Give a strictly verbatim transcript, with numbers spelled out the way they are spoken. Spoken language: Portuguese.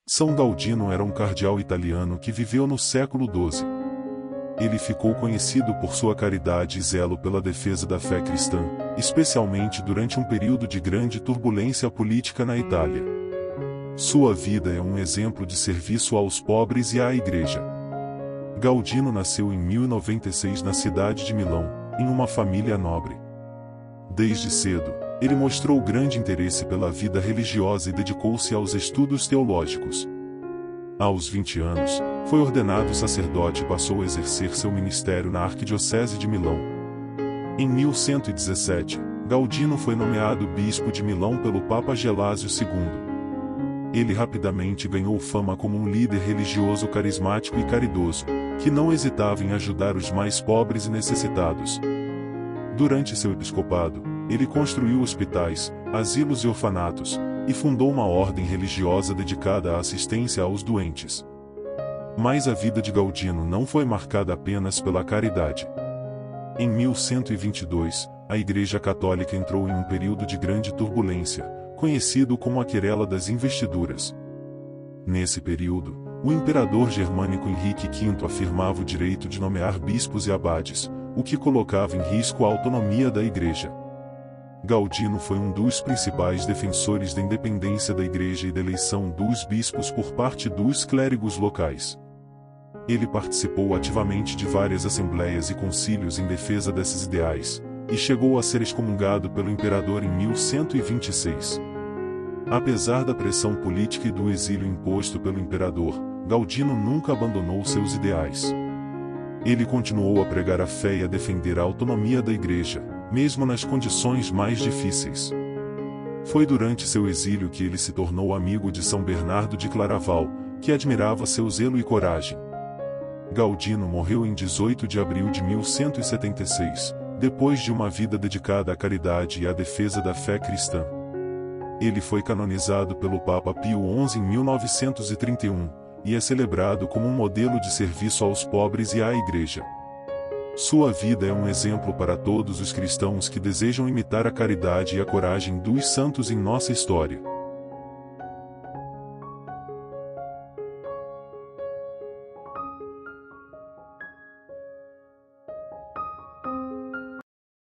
São Galdino era um cardeal italiano que viveu no século doze. Ele ficou conhecido por sua caridade e zelo pela defesa da fé cristã, especialmente durante um período de grande turbulência política na Itália. Sua vida é um exemplo de serviço aos pobres e à Igreja. Galdino nasceu em mil e noventa e seis na cidade de Milão, em uma família nobre. Desde cedo, ele mostrou grande interesse pela vida religiosa e dedicou-se aos estudos teológicos. Aos vinte anos, foi ordenado sacerdote e passou a exercer seu ministério na Arquidiocese de Milão. Em mil cento e dezessete, Galdino foi nomeado bispo de Milão pelo Papa Gelásio segundo. Ele rapidamente ganhou fama como um líder religioso carismático e caridoso, que não hesitava em ajudar os mais pobres e necessitados. Durante seu episcopado, ele construiu hospitais, asilos e orfanatos, e fundou uma ordem religiosa dedicada à assistência aos doentes. Mas a vida de Galdino não foi marcada apenas pela caridade. Em mil cento e vinte e dois, a Igreja Católica entrou em um período de grande turbulência, conhecido como a Querela das Investiduras. Nesse período, o imperador germânico Henrique quinto afirmava o direito de nomear bispos e abades, o que colocava em risco a autonomia da Igreja. Galdino foi um dos principais defensores da independência da Igreja e da eleição dos bispos por parte dos clérigos locais. Ele participou ativamente de várias assembleias e concílios em defesa desses ideais, e chegou a ser excomungado pelo imperador em mil cento e vinte e seis. Apesar da pressão política e do exílio imposto pelo imperador, Galdino nunca abandonou seus ideais. Ele continuou a pregar a fé e a defender a autonomia da Igreja, mesmo nas condições mais difíceis. Foi durante seu exílio que ele se tornou amigo de São Bernardo de Claraval, que admirava seu zelo e coragem. Galdino morreu em dezoito de abril de mil cento e setenta e seis, depois de uma vida dedicada à caridade e à defesa da fé cristã. Ele foi canonizado pelo Papa Pio onze em mil novecentos e trinta e um, e é celebrado como um modelo de serviço aos pobres e à Igreja. Sua vida é um exemplo para todos os cristãos que desejam imitar a caridade e a coragem dos santos em nossa história.